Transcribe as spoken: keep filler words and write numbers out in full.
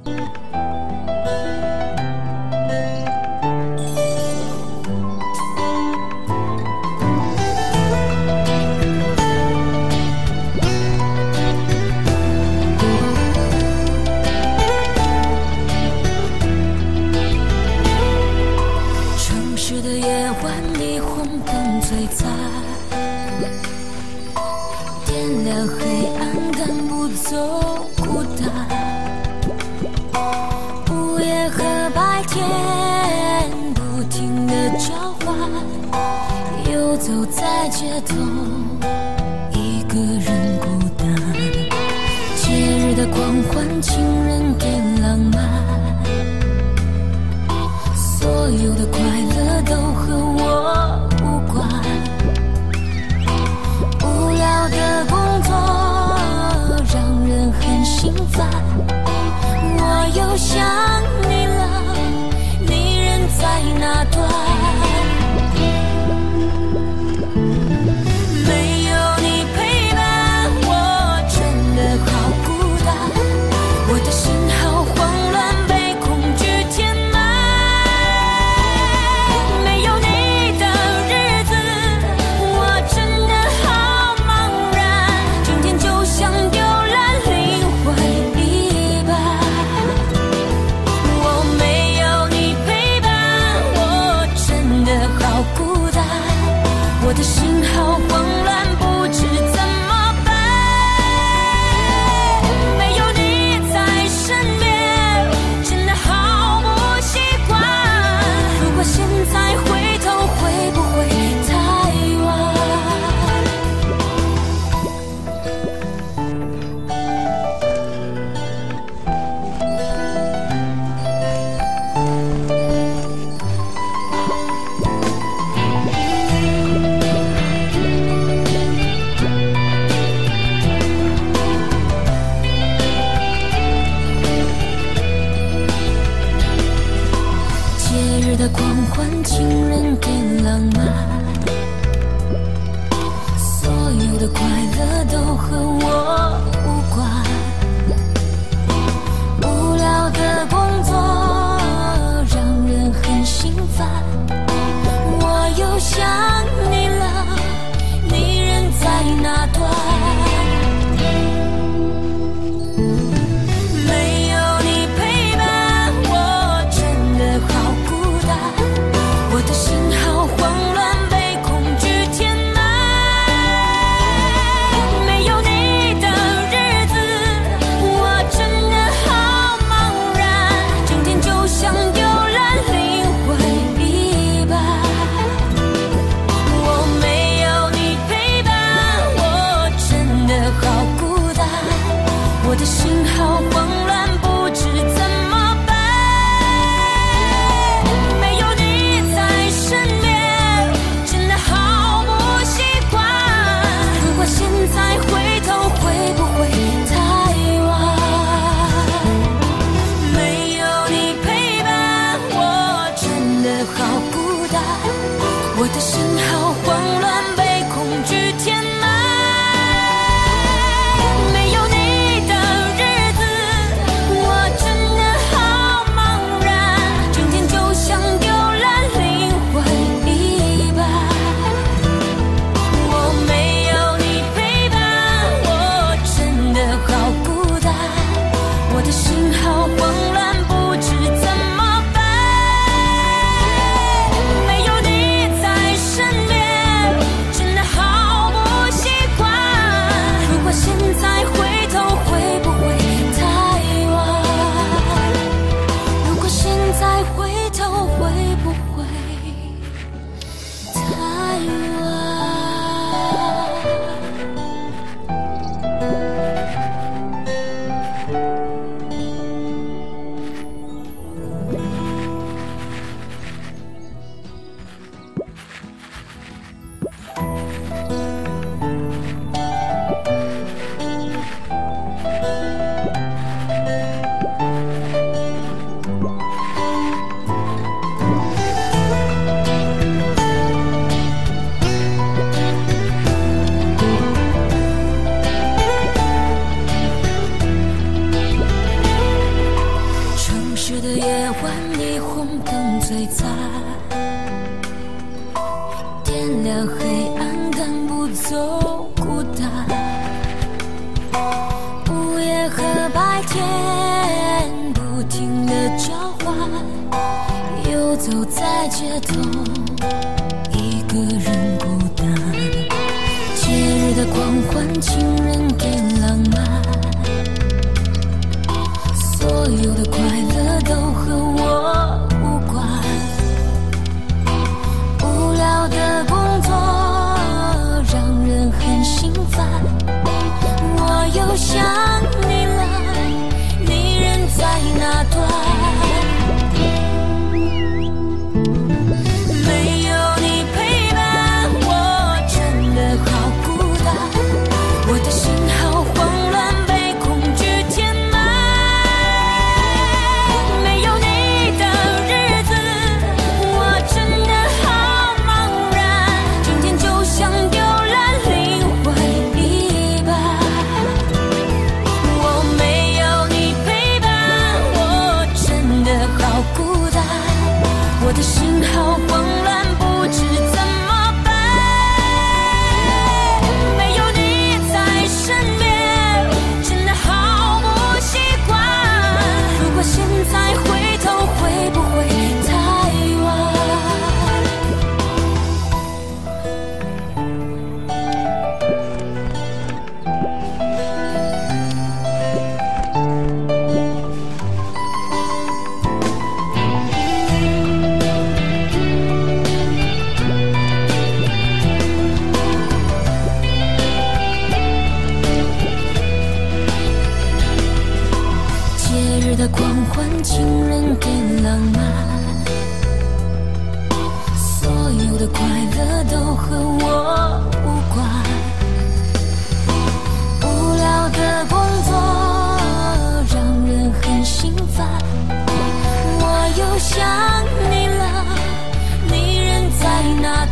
我的心好慌乱。 红灯最彩，点亮黑暗，赶不走孤单。午夜和白天不停地交换，游走在街头，一个人孤单。节日的狂欢，情人给浪漫，所有的快乐都和我无关。无聊的工作让人很心烦，我又想你了，你人在哪端？没有你陪伴，我真的好孤单，我的心好慌乱，被恐惧填满。没有你的日子，我真的好茫然，今天就像丢了灵魂一般。我没有你陪伴，我真的好孤单，我的心好慌乱，不知怎么办。没有你在身边，真的好不习惯。如果现在回头，会不会太晚？节日的狂欢，情人给浪漫，所有的快乐都和我无关。无聊的工作让人很心烦，我又想你了，你人在哪